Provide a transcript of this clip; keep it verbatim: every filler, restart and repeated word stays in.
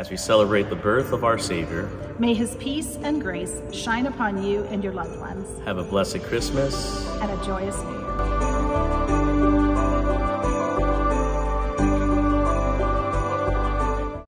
as we celebrate the birth of our Savior. May his peace and grace shine upon you and your loved ones. Have a blessed Christmas And a joyous New Year.